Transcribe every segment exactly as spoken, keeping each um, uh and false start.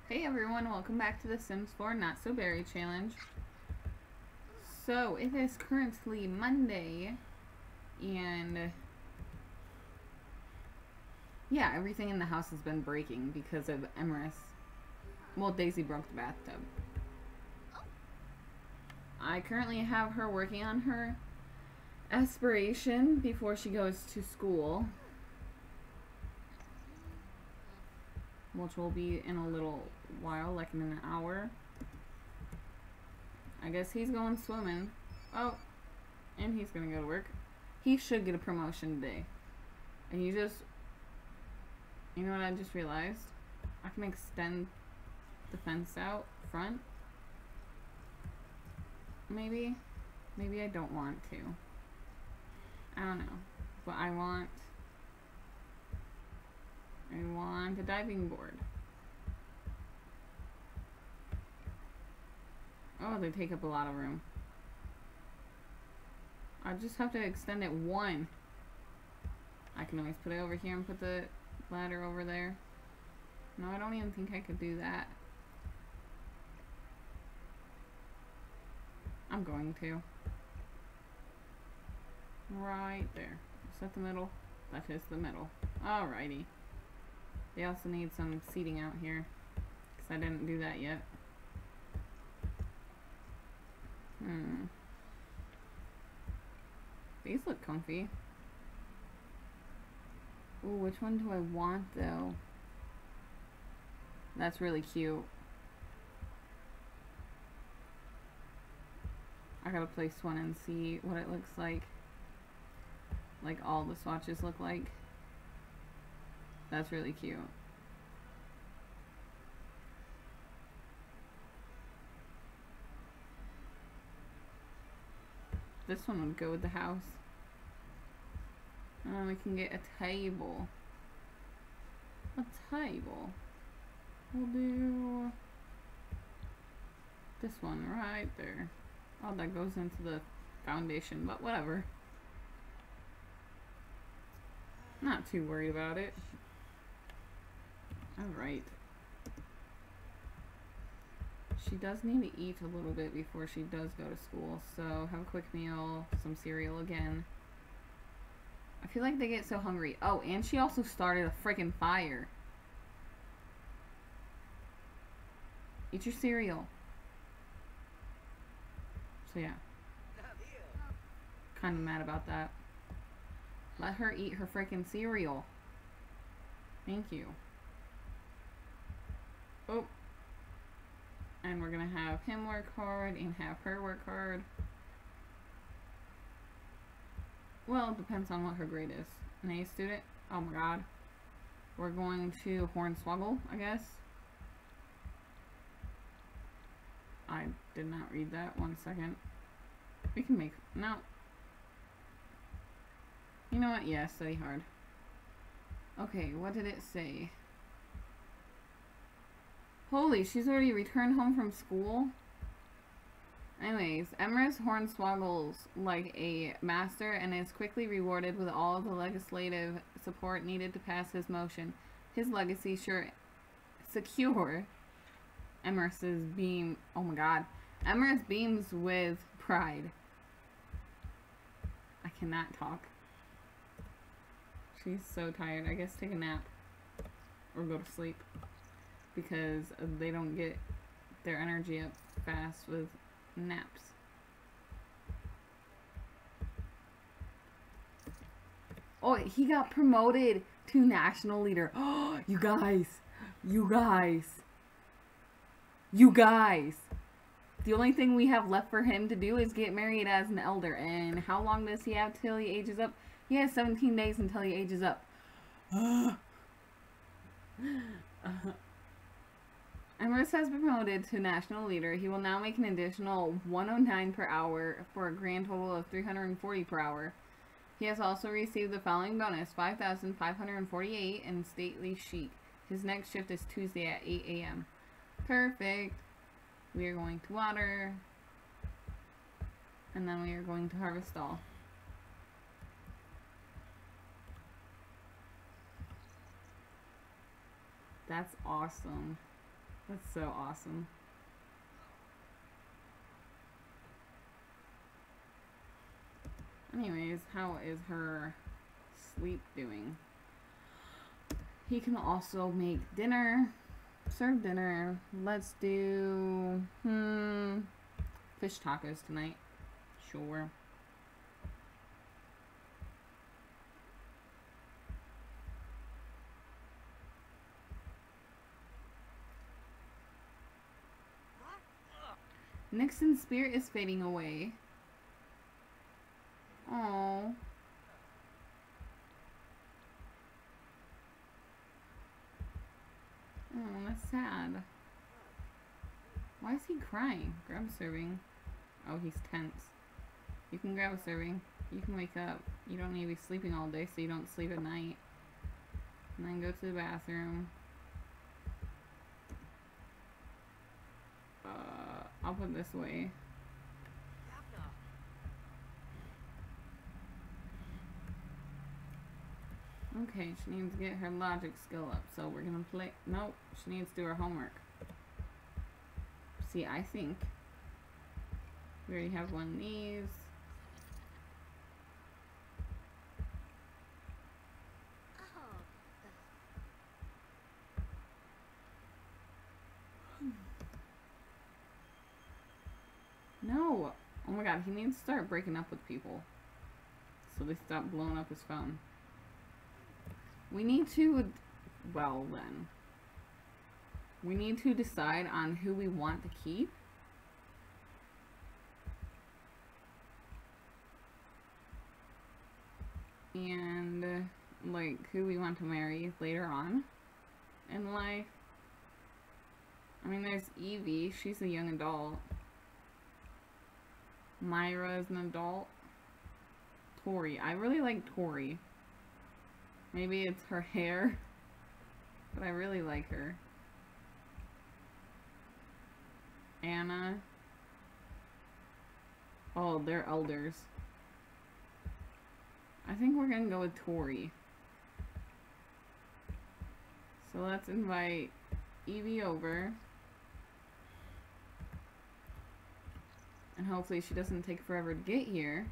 Hey everyone, welcome back to the Sims four Not So Berry Challenge. So, it is currently Monday, and yeah, everything in the house has been breaking because of Emrys. Well, Daisy broke the bathtub. I currently have her working on her aspiration before she goes to school, which will be in a little while, like in an hour. I guess he's going swimming. Oh, and he's gonna go to work. He should get a promotion today. And you just, you know what I just realized? I can extend the fence out front. Maybe. Maybe I don't want to. I don't know. But I want, I want a diving board. Oh, they take up a lot of room. I just have to extend it one. I can always put it over here and put the ladder over there. No, I don't even think I could do that. I'm going to. Right there. Is that the middle? That is the middle. Alrighty. They also need some seating out here, because I didn't do that yet. Hmm. These look comfy. Ooh, which one do I want though? That's really cute. I gotta place one and see what it looks like. Like all the swatches look like. That's really cute. This one would go with the house. And then we can get a table. A table. We'll do this one right there. Oh, that goes into the foundation, but whatever. Not too worried about it. Alright. She does need to eat a little bit before she does go to school, so have a quick meal, some cereal again. I feel like they get so hungry. Oh, and she also started a freaking fire. Eat your cereal. So yeah. Kind of mad about that. Let her eat her freaking cereal. Thank you. Oh. And we're gonna have him work hard and have her work hard. Well, it depends on what her grade is. An A student? Oh my god. We're going to Hornswoggle, I guess. I did not read that. One second. We can make... No. You know what? Yeah, study hard. Okay, what did it say? Holy, she's already returned home from school? Anyways, Emrys Hornswoggles like a master and is quickly rewarded with all of the legislative support needed to pass his motion. His legacy sure secure. Emrys's beam. Oh my god. Emrys beams with pride. I cannot talk. She's so tired. I guess take a nap. Or go to sleep. Because they don't get their energy up fast with naps. Oh, he got promoted to national leader. Oh, you guys. You guys. You guys. The only thing we have left for him to do is get married as an elder. And how long does he have till he ages up? He has seventeen days until he ages up. uh, Emrys has been promoted to national leader. He will now make an additional one oh nine per hour for a grand total of three hundred forty per hour. He has also received the following bonus, five thousand five hundred forty-eight in stately chic. His next shift is Tuesday at eight A M Perfect. We are going to water. And then we are going to harvest all. That's awesome. That's so awesome. Anyways, how is her sleep doing? He can also make dinner, serve dinner. Let's do, hmm, fish tacos tonight. Sure. Nixon's spirit is fading away. Oh. Oh, that's sad. Why is he crying? Grab a serving. Oh, he's tense. You can grab a serving. You can wake up. You don't need to be sleeping all day so you don't sleep at night. And then go to the bathroom. Uh, I'll put this away. Okay, she needs to get her logic skill up, so we're gonna play. Nope, she needs to do her homework. See, I think we already have one of these. No! Oh my god, he needs to start breaking up with people so they stop blowing up his phone. We need to, well then, we need to decide on who we want to keep. And, like, who we want to marry later on in life. I mean, there's Evie, she's a young adult. Myra is an adult. Tori, I really like Tori. Maybe it's her hair, but I really like her. Anna. Oh, they're elders. I think we're gonna go with Tori. So let's invite Evie over. And hopefully she doesn't take forever to get here.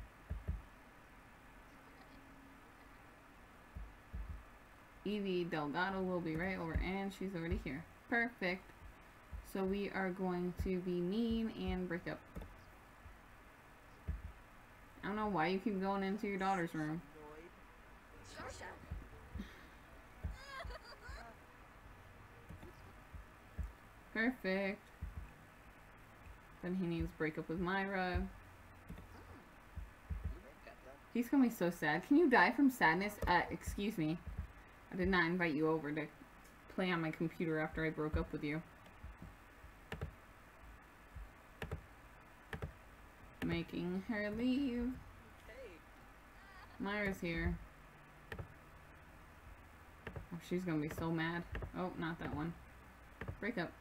Evie Delgado will be right over, and she's already here. Perfect. So we are going to be mean and break up. I don't know why you keep going into your daughter's room. Perfect. Then he needs to break up with Myra. He's gonna be so sad. Can you die from sadness? Uh, excuse me. I did not invite you over to play on my computer after I broke up with you. Making her leave. Myra's here. Oh, she's gonna be so mad. Oh, not that one. Break up.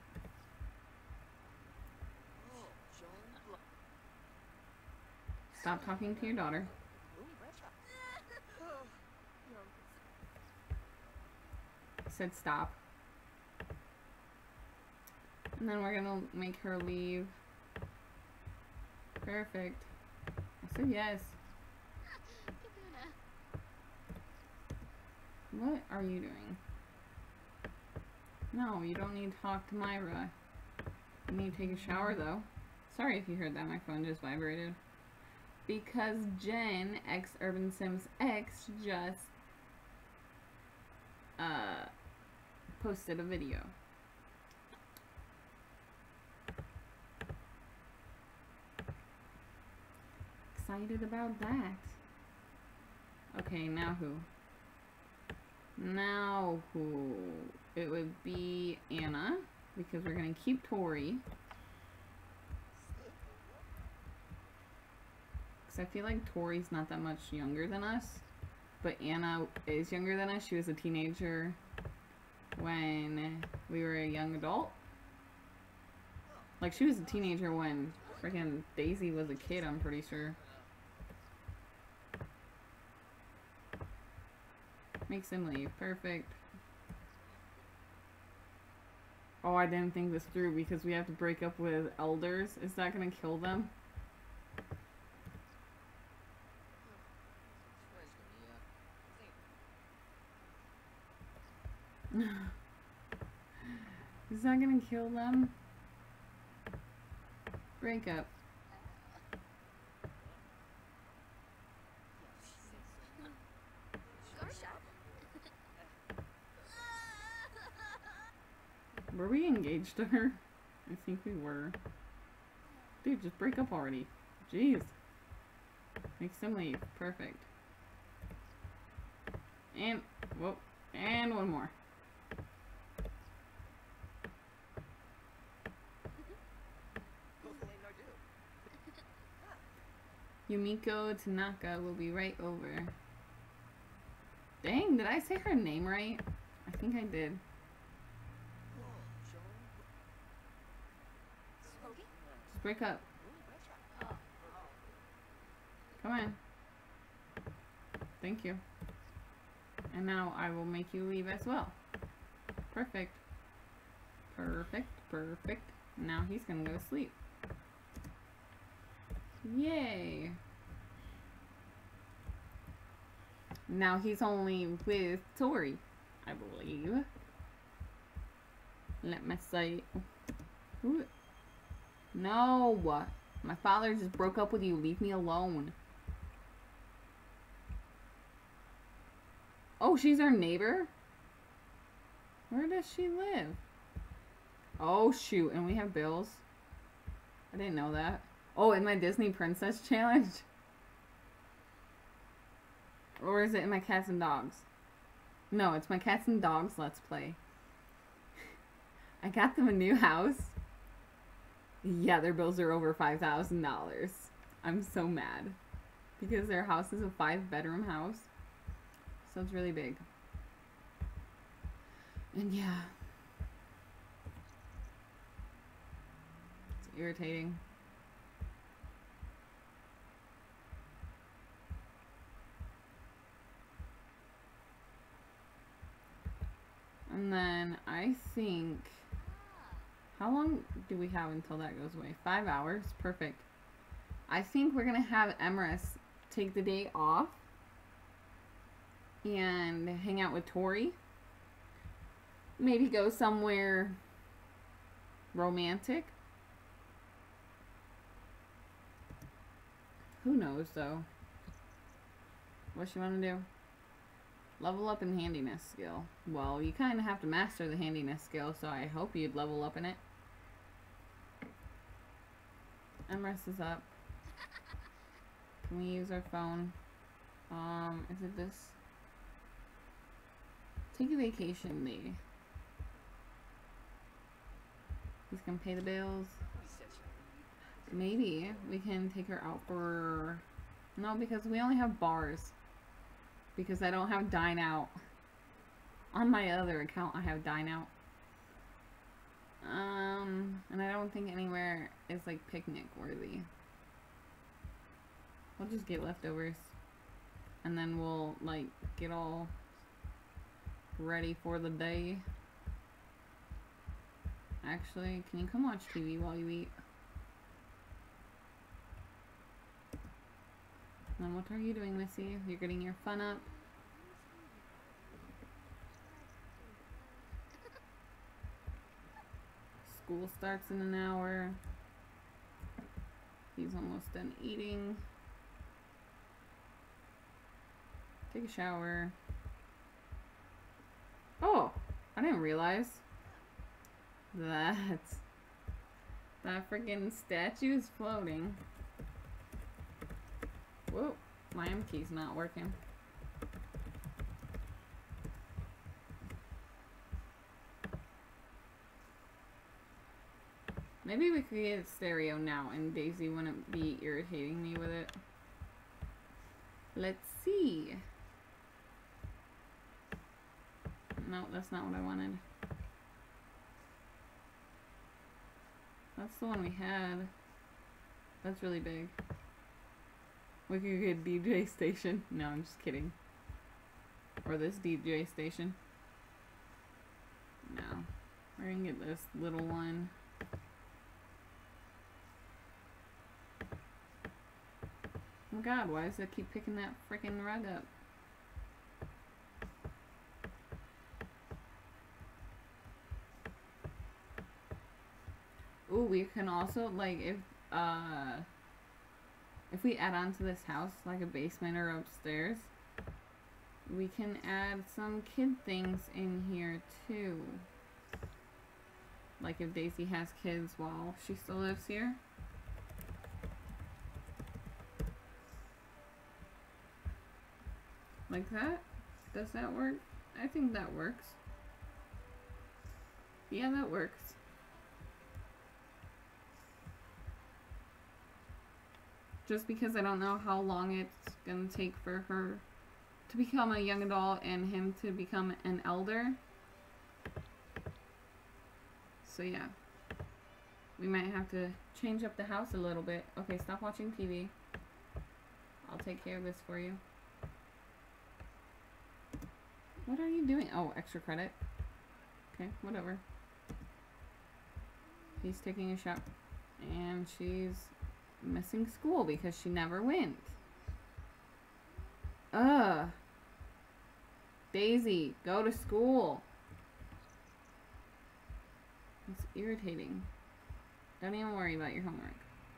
Stop talking to your daughter. I said stop. And then we're gonna make her leave. Perfect. I said yes. What are you doing? No, you don't need to talk to Myra. You need to take a shower though. Sorry if you heard that, my phone just vibrated. Because Jen, ex Urban Sims X, just uh, posted a video. Excited about that. Okay, now who? Now who? It would be Anna, because we're going to keep Tori. I feel like Tori's not that much younger than us, but Anna is younger than us. She was a teenager when we were a young adult. Like, she was a teenager when freaking Daisy was a kid, I'm pretty sure. Makes him leave. Perfect. Oh, I didn't think this through because we have to break up with elders. Is that gonna kill them? Is that gonna kill them? Break up. Were we engaged to her? I think we were. Dude, just break up already. Jeez. Makes them leave. Perfect. And, whoa, and one more. Yumiko Tanaka will be right over. Dang, did I say her name right? I think I did. Just break up. Come on. Thank you. And now I will make you leave as well. Perfect. Perfect. Perfect. Now he's gonna go to sleep. Yay. Now he's only with Tori, I believe. Let me say. Ooh. No. My father just broke up with you. Leave me alone. Oh, she's our neighbor? Where does she live? Oh, shoot. And we have bills. I didn't know that. Oh, in my Disney Princess Challenge? Or is it in my Cats and Dogs? No, it's my Cats and Dogs Let's Play. I got them a new house. Yeah, their bills are over five thousand dollars. I'm so mad. Because their house is a five bedroom house. So it's really big. And yeah. It's irritating. And then I think, how long do we have until that goes away? Five hours? Perfect. I think we're going to have Emrys take the day off and hang out with Tori. Maybe go somewhere romantic. Who knows, though? What you want to do? Level up in handiness skill. Well, you kind of have to master the handiness skill, so I hope you'd level up in it. Emrys is up. Can we use our phone? Um, is it this? Take a vacation day. He's gonna pay the bills. Maybe we can take her out for... No, because we only have bars. Because I don't have Dine Out. On my other account, I have Dine Out. Um, and I don't think anywhere is like picnic worthy. We'll just get leftovers. And then we'll like get all ready for the day. Actually, can you come watch T V while you eat? Then what are you doing, Missy? You're getting your fun up. School starts in an hour. He's almost done eating. Take a shower. Oh, I didn't realize that that freaking statue is floating. Whoa, my M key's not working. Maybe we could get stereo now and Daisy wouldn't be irritating me with it. Let's see. No, that's not what I wanted. That's the one we had. That's really big. We could get D J station. No, I'm just kidding. Or this D J station. No. We're We're gonna get this little one. Oh god, why does it keep picking that freaking rug up? Ooh, we can also, like, if, uh, if we add on to this house, like a basement or upstairs, we can add some kid things in here, too. Like if Daisy has kids while she still lives here. Like that? Does that work? I think that works. Yeah, that works. Just because I don't know how long it's gonna take for her to become a young adult and him to become an elder. So yeah. We might have to change up the house a little bit. Okay, stop watching T V. I'll take care of this for you. What are you doing? Oh, extra credit. Okay, whatever. He's taking a shot. And she's missing school because she never went. Ugh. Daisy, go to school. It's irritating. Don't even worry about your homework.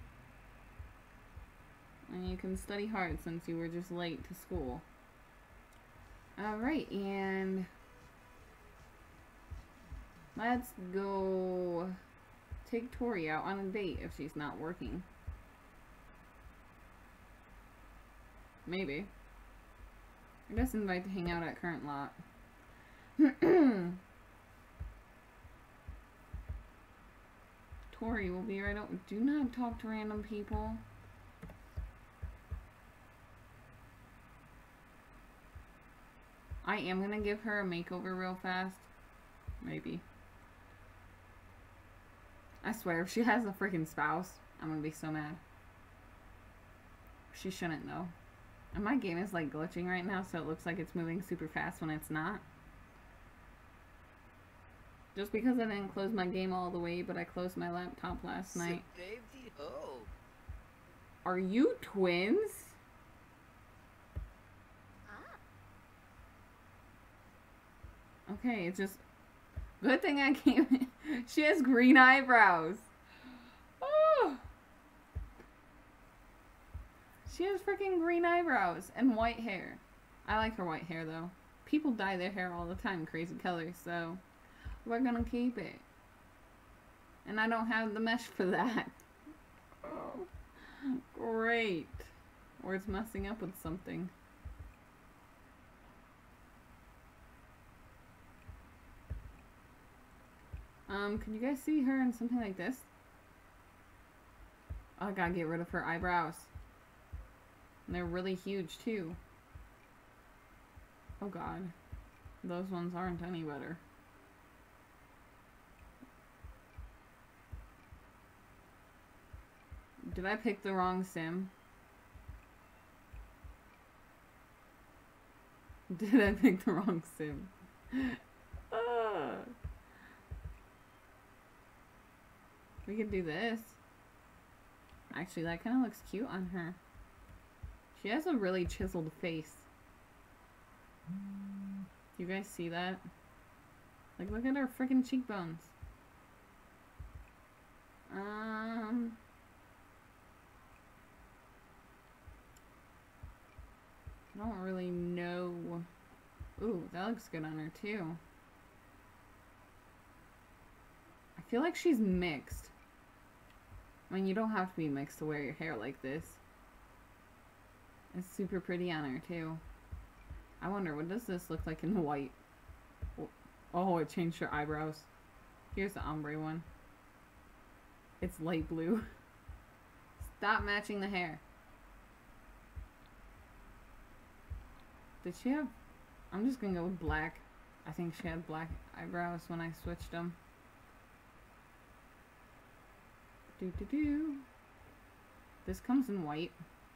And you can study hard since you were just late to school. Alright, and let's go take Tori out on a date if she's not working. Maybe. I guess invite to hang out at current lot. Tori will be right out. Do not talk to random people. I am gonna give her a makeover real fast. Maybe. I swear, if she has a freaking spouse, I'm gonna be so mad. She shouldn't though. And my game is like glitching right now, so it looks like it's moving super fast when it's not. Just because I didn't close my game all the way, but I closed my laptop last night. Are you twins? Okay, it's just... Good thing I came in. She has green eyebrows. Oh! She has freaking green eyebrows and white hair. I like her white hair, though. People dye their hair all the time, crazy colors, so... We're gonna keep it. And I don't have the mesh for that. Oh, great. Or it's messing up with something. Um, can you guys see her in something like this? Oh, I gotta get rid of her eyebrows. And they're really huge, too. Oh god. Those ones aren't any better. Did I pick the wrong sim? Did I pick the wrong sim? Ah. We could do this. Actually, that kind of looks cute on her. She has a really chiseled face. You guys see that? Like, look at her freaking cheekbones. Um... I don't really know. Ooh, that looks good on her too. I feel like she's mixed. I mean, you don't have to be mixed to wear your hair like this. It's super pretty on her too. I wonder, what does this look like in white? Oh, it changed her eyebrows. Here's the ombre one. It's light blue. Stop matching the hair. Did she have... I'm just gonna go with black. I think she had black eyebrows when I switched them. Do do do. This comes in white.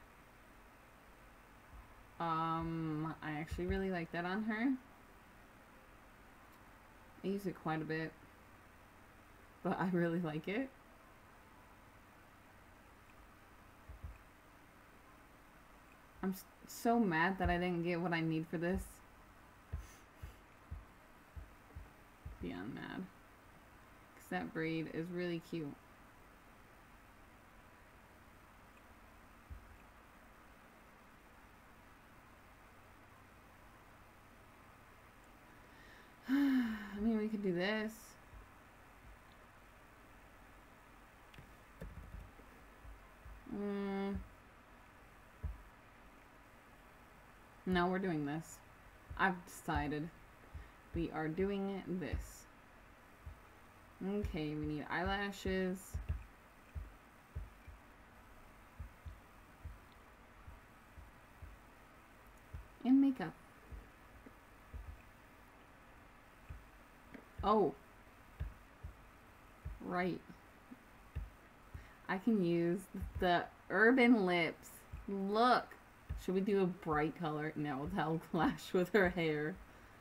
Um, I actually really like that on her. I use it quite a bit. but I really like it. I'm so mad that I didn't get what I need for this. Beyond mad. Because that braid is really cute. I mean, we could do this. Mm. No, we're doing this. I've decided. We are doing this. Okay, we need eyelashes. And makeup. Oh. Right. I can use the Urban Lips. Look. Should we do a bright color? No, that'll clash with her hair.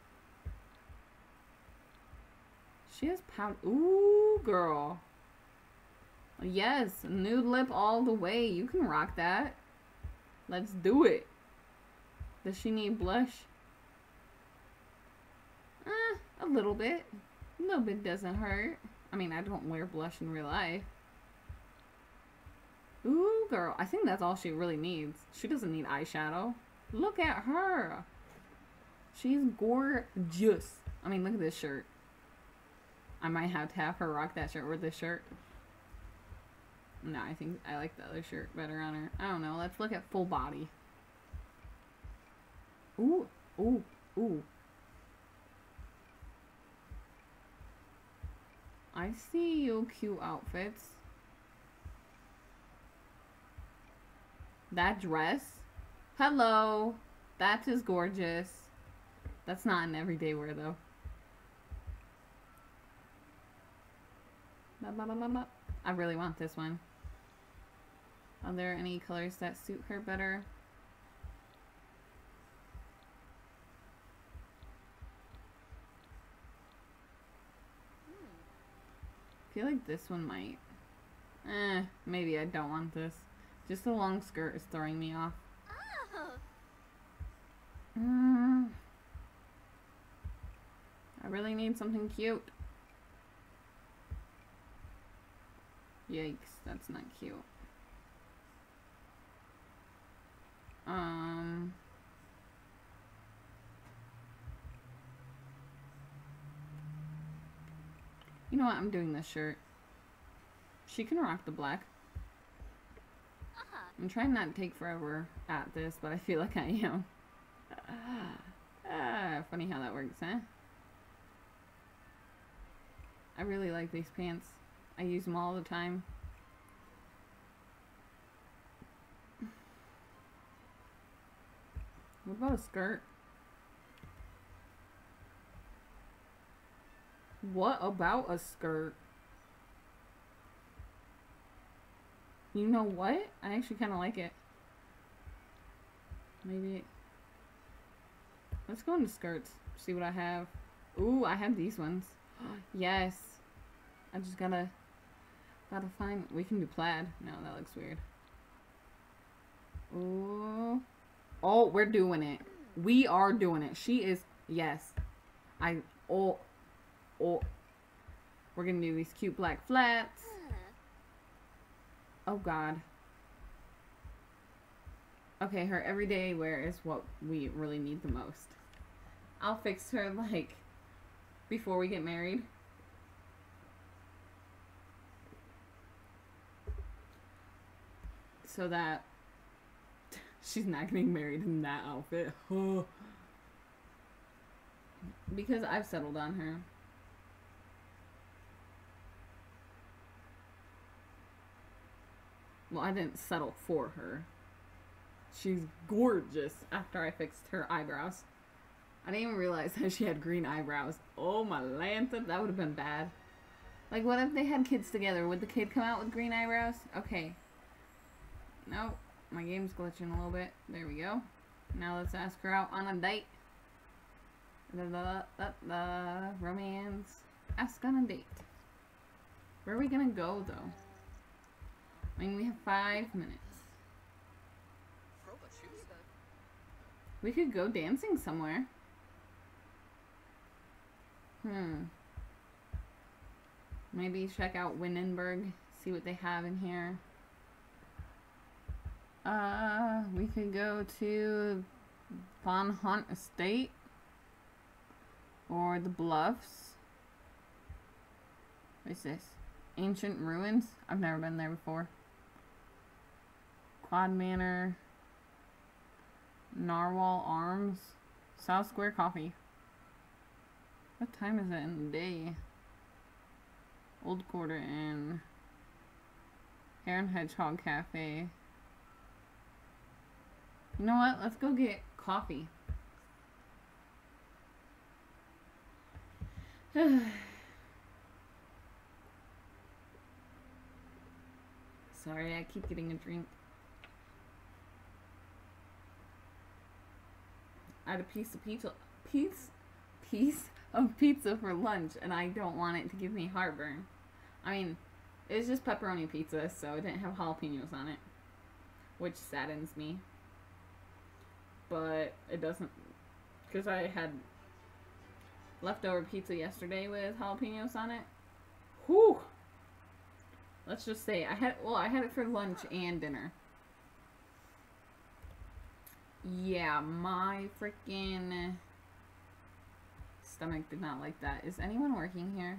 She has powder. Ooh, girl. Yes, nude lip all the way. You can rock that. Let's do it. Does she need blush? Eh, a little bit. A little bit doesn't hurt. I mean, I don't wear blush in real life. Ooh, girl. I think that's all she really needs. She doesn't need eyeshadow. Look at her. She's gorgeous. I mean, look at this shirt. I might have to have her rock that shirt with this shirt. No, I think I like the other shirt better on her. I don't know. Let's look at full body. Ooh, ooh, ooh. I see you cute outfits. That dress. Hello. That is gorgeous. That's not an everyday wear though. I really want this one. Are there any colors that suit her better? I feel like this one might. Eh, maybe I don't want this. Just the long skirt is throwing me off. Mm. I really need something cute. Yikes, that's not cute. Um... You know what? I'm doing this shirt. She can rock the black. I'm trying not to take forever at this, but I feel like I am. Ah, funny how that works, huh? I really like these pants. I use them all the time. What about a skirt? What about a skirt? You know what? I actually kind of like it. Maybe. Let's go into skirts. See what I have. Ooh, I have these ones. Yes. I just gotta, gotta find. We can do plaid. No, that looks weird. Ooh. Oh, we're doing it. We are doing it. She is. Yes. I. Oh. Oh. We're gonna do these cute black flats. Oh God. Okay, her everyday wear is what we really need the most. I'll fix her like before we get married. So that she's not getting married in that outfit. Because I've settled on her. Well, I didn't settle for her. She's gorgeous after I fixed her eyebrows. I didn't even realize that she had green eyebrows. Oh my lanta, that would have been bad. Like, what if they had kids together? Would the kid come out with green eyebrows? Okay. Nope. My game's glitching a little bit. There we go. Now let's ask her out on a date. Da, da, da, da, da. Romance. Ask on a date. Where are we gonna go, though? I mean, we have five minutes. We could go dancing somewhere. Hmm. Maybe check out Windenburg, see what they have in here. Uh, we could go to Von Hunt Estate or the Bluffs. What is this? Ancient Ruins? I've never been there before. Quad Manor. Narwhal Arms. South Square Coffee. What time is it in the day? Old Quarter Inn. Hare and Hedgehog Cafe. You know what? Let's go get coffee. Sorry, I keep getting a drink. I had a piece of pizza, piece, piece of pizza for lunch, and I don't want it to give me heartburn. I mean, it was just pepperoni pizza, so it didn't have jalapenos on it, which saddens me. But it doesn't, because I had leftover pizza yesterday with jalapenos on it. Whew! Let's just say I had, well, I had it for lunch and dinner. Yeah, my freaking stomach did not like that. Is anyone working here?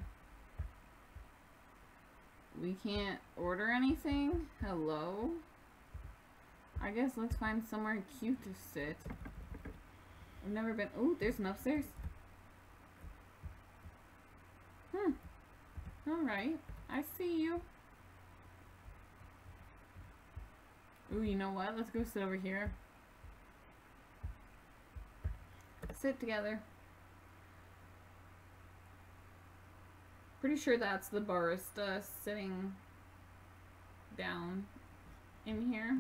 We can't order anything? Hello? I guess let's find somewhere cute to sit. I've never been. Ooh, there's an upstairs. Hmm. Alright. I see you. Ooh, you know what? Let's go sit over here. Sit together. Pretty sure that's the barista sitting down in here.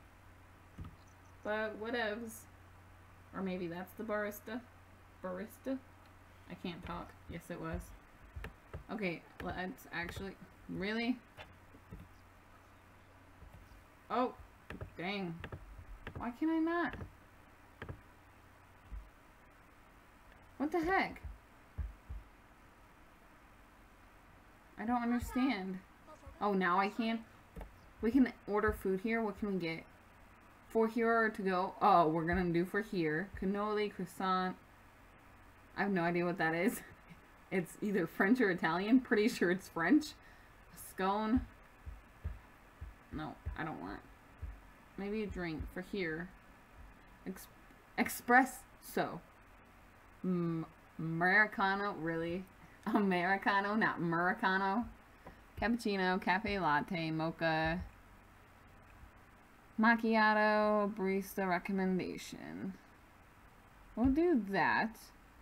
But whatevs. Or maybe that's the barista. Barista? I can't talk. Yes, it was. Okay, let's actually... Really? Oh, dang. Why can I not? What the heck? I don't understand. Oh, now I can? We can order food here. What can we get? For here or to go? Oh, we're gonna do for here. Cannoli, croissant. I have no idea what that is. It's either French or Italian. Pretty sure it's French. A scone. No, I don't want. Maybe a drink for here. Ex espresso. M Americano, really? Americano, not Americano. Cappuccino, cafe latte, mocha, macchiato, barista recommendation. We'll do that.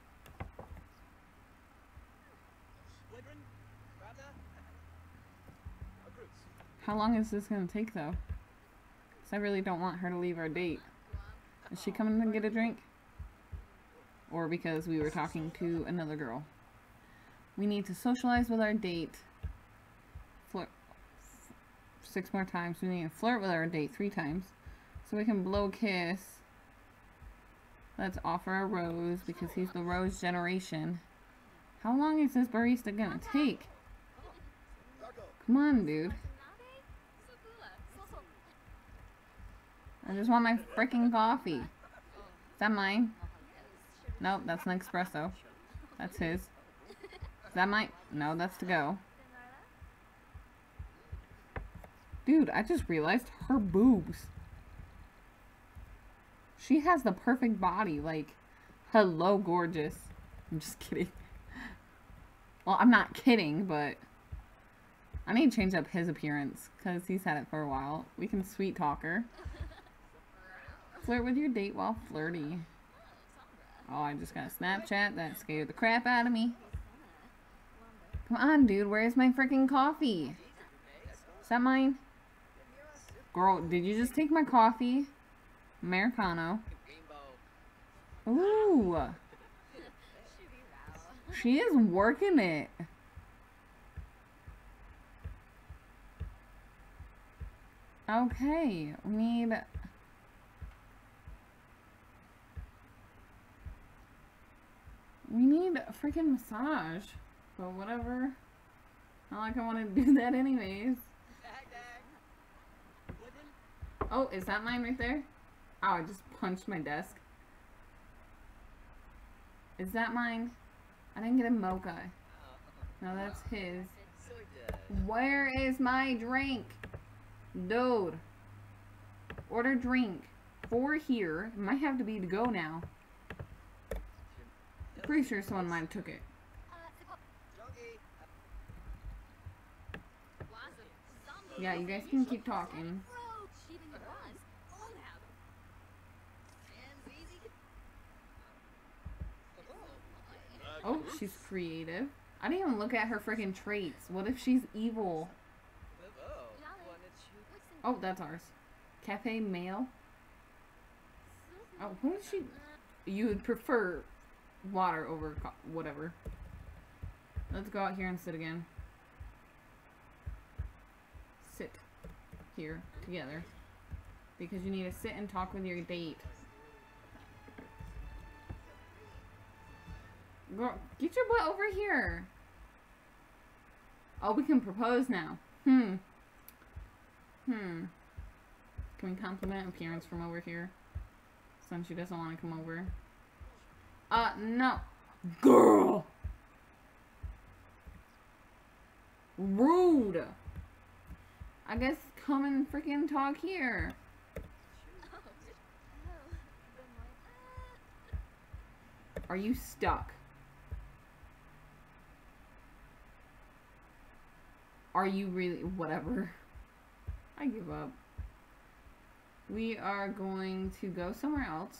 How long is this gonna take though? Because I really don't want her to leave our date. Is she coming to get a drink? Or because we were talking to another girl. We need to socialize with our date. Flirt six more times. We need to flirt with our date three times. So we can blow kiss. Let's offer a rose because he's the rose generation. How long is this barista gonna take? Come on, dude. I just want my freaking coffee. Is that mine? Nope, that's an espresso. That's his. Is that mine? No, that's to go. Dude, I just realized her boobs. She has the perfect body. Like, hello, gorgeous. I'm just kidding. Well, I'm not kidding, but I need to change up his appearance because he's had it for a while. We can sweet talk her. Flirt with your date while flirty. Oh, I just got a Snapchat that scared the crap out of me. Come on, dude. Where's my freaking coffee? Is that mine? Girl, did you just take my coffee? Americano. Ooh. She is working it. Okay, we need... We need a freaking massage. But whatever. Not like I want to do that anyways. Oh, is that mine right there? Oh, I just punched my desk. Is that mine? I didn't get a mocha. No, that's his. Where is my drink? Dude. Order drink. Four here. It might have to be to go now. Pretty sure someone might have took it. Yeah, you guys can keep talking. Oh, she's creative. I didn't even look at her freaking traits. What if she's evil? Oh, that's ours. Cafe mail. Oh, what is she? You would prefer water over co whatever. Let's go out here and sit again. Sit here together. Because you need to sit and talk with your date. Girl, get your butt over here. Oh, we can propose now. Hmm. Hmm. Can we compliment appearance from over here? Since she doesn't want to come over. Uh, no. Girl! Rude! I guess come and freaking talk here. Are you stuck? Are you really? Whatever. I give up. We are going to go somewhere else.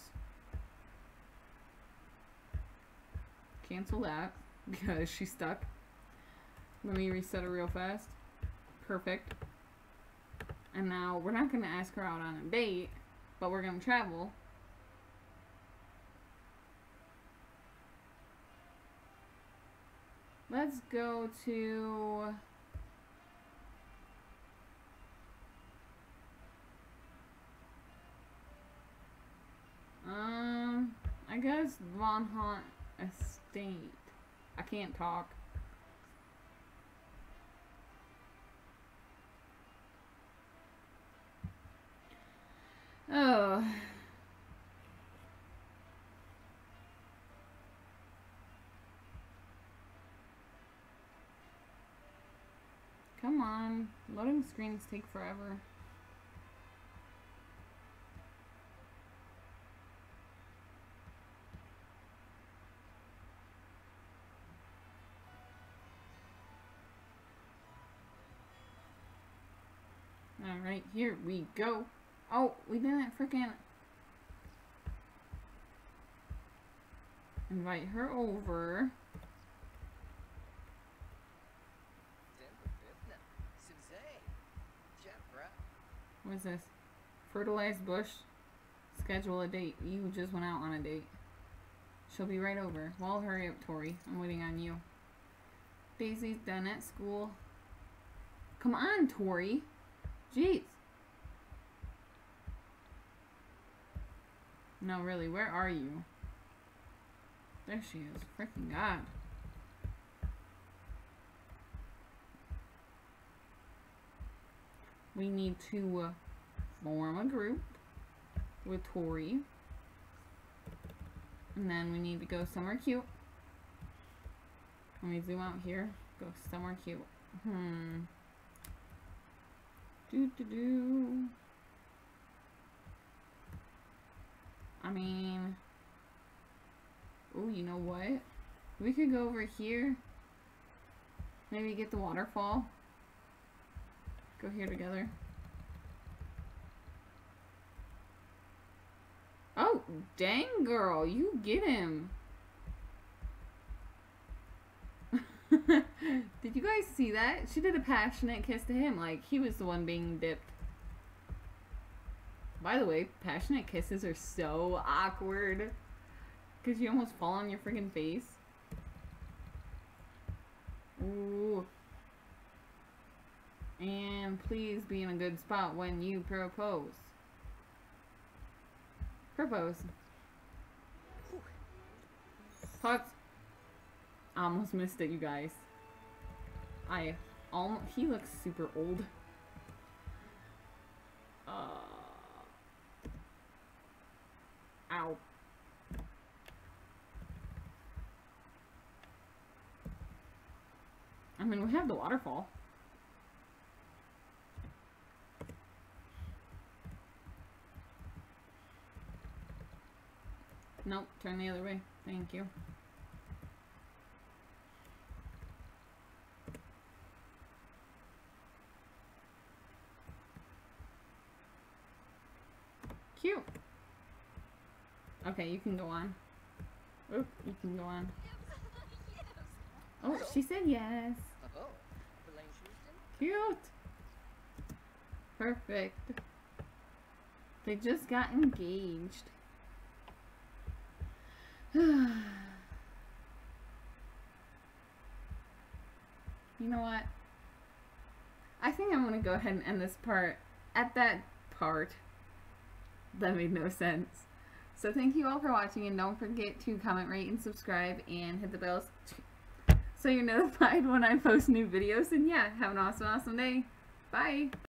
Cancel that because she's stuck. Let me reset her real fast. Perfect. And now we're not going to ask her out on a date, but we're going to travel. Let's go to... Um, I guess Von Haunt Estate. I can't talk. Oh. Come on. Loading screens take forever. Alright, here we go. Oh, we didn't freaking invite her over. What is this? Fertilized bush. Schedule a date. You just went out on a date. She'll be right over. Well, hurry up, Tori. I'm waiting on you. Daisy's done at school. Come on, Tori. Jeez. No, really, where are you? There she is. Freaking God. We need to uh, form a group with Tori. And then we need to go somewhere cute. Let me zoom out here. Go somewhere cute. Hmm. Do do do. I mean, oh, you know what? We could go over here. Maybe get the waterfall. Go here together. Oh, dang girl, you get him. Did you guys see that? She did a passionate kiss to him, like he was the one being dipped. By the way, passionate kisses are so awkward. Because you almost fall on your freaking face. Ooh. And and please be in a good spot when you propose. Propose. Putz. I almost missed it, you guys. I almost. He looks super old. Uh. Ow. I mean, we have the waterfall. Nope, turn the other way. Thank you. Cute. Okay, you can go on. Oh, you can go on. Oh, she said yes. Cute. Perfect. They just got engaged. You know what? I think I'm gonna go ahead and end this part at that part. That made no sense. So thank you all for watching, and don't forget to comment, rate, and subscribe, and hit the bells so you're notified when I post new videos. And yeah, have an awesome, awesome day. Bye!